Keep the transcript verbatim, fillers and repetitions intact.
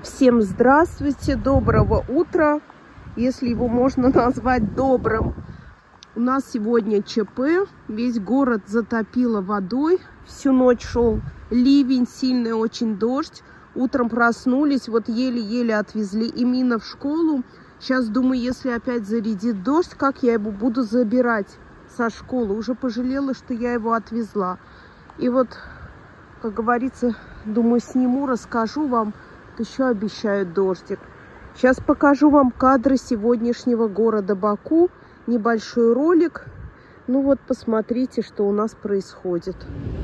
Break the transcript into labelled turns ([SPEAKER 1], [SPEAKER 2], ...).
[SPEAKER 1] Всем здравствуйте, доброго утра, если его можно назвать добрым. У нас сегодня ЧП, весь город затопило водой, всю ночь шел ливень, сильный очень дождь. Утром проснулись, вот еле-еле отвезли Эмина в школу. Сейчас думаю, если опять зарядит дождь, как я его буду забирать со школы. Уже пожалела, что я его отвезла. И вот, как говорится, думаю, сниму, расскажу вам. Еще обещают дождик. Сейчас покажу вам кадры сегодняшнего города Баку. Небольшой ролик. Ну вот, посмотрите, что у нас происходит.